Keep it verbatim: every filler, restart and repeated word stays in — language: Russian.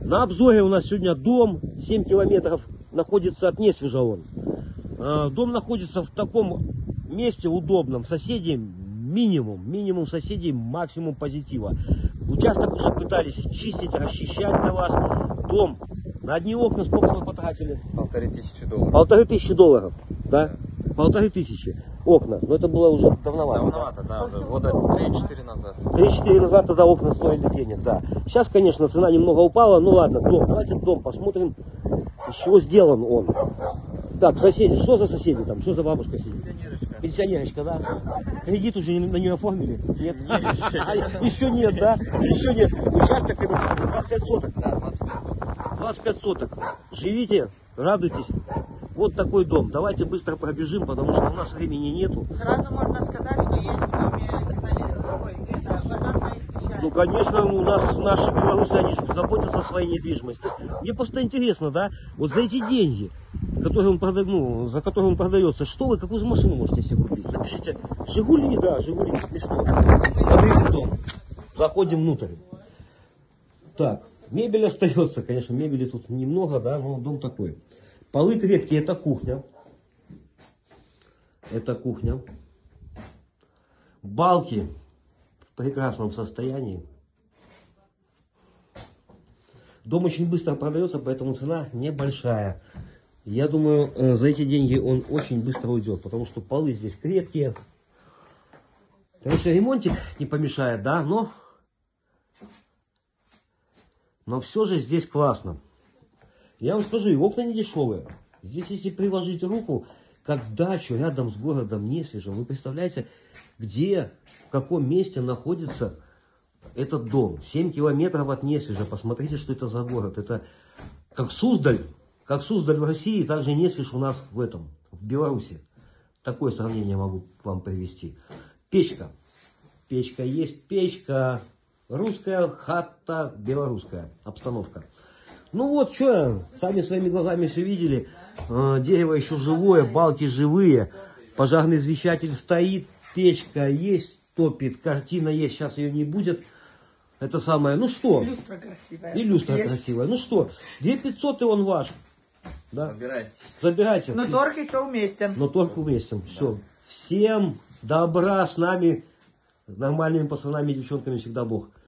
На обзоре у нас сегодня дом, семь километров находится от Несвежа он. Дом находится в таком месте удобном, соседей минимум, минимум соседей, максимум позитива. Участок уже пытались чистить, расчищать для вас. Дом, на одни окна сколько мы потратили? Полторы тысячи долларов. Полторы тысячи долларов, да? Полторы тысячи окна, но это было уже давновато. Давновато, да, уже года три-четыре назад. три-четыре назад тогда окна стоили денег, да. Сейчас, конечно, цена немного упала, ну ладно, дом, давайте дом посмотрим, из чего сделан он. Так, соседи, что за соседи там, что за бабушка сидит? Пенсионерочка. Пенсионерочка, да? Кредит уже на нее оформили? Нет? Еще нет, да? Еще нет. Участок этот двадцать пять соток. Да, двадцать пять соток. двадцать пять соток. Живите, радуйтесь. Вот такой дом. Давайте быстро пробежим, потому что у нас времени нету. Сразу можно сказать, что есть в доме сигнализация. Это пожарная освещение. Ну, конечно, у нас наши белорусы, они же заботятся о своей недвижимости. Мне просто интересно, да, вот за эти деньги, которые он прода... ну, за которые он продается, что вы, какую же машину можете себе купить? Напишите, Жигули, да, Жигули, смешно. Смотрите дом. Заходим внутрь. Так, мебель остается, конечно, мебели тут немного, да, но дом такой. Полы крепкие, это кухня. Это кухня. Балки в прекрасном состоянии. Дом очень быстро продается, поэтому цена небольшая. Я думаю, за эти деньги он очень быстро уйдет, потому что полы здесь крепкие. Конечно, ремонтик не помешает, да, но, но все же здесь классно. Я вам скажу, и окна не дешевые. Здесь, если приложить руку, как дачу рядом с городом Несвежем, вы представляете, где, в каком месте находится этот дом. семь километров от Несвежа. Посмотрите, что это за город. Это как Суздаль. Как Суздаль в России, так же Несвеж у нас в этом, в Беларуси. Такое сравнение могу вам привести. Печка. Печка есть, печка. Русская хата, белорусская обстановка. Ну вот, что, сами своими глазами все видели. Э, дерево еще живое, балки живые. Пожарный извещатель стоит, печка есть, топит, картина есть, сейчас ее не будет. Это самое, ну что? И люстра красивая. И люстра есть. красивая. Ну что, две тысячи пятьсот и он ваш. Да? Забирайте. Забирайте. Но торг еще уместен. Но торг уместен. Да. Все. Всем добра с нами, нормальными пацанами, девчонками всегда Бог.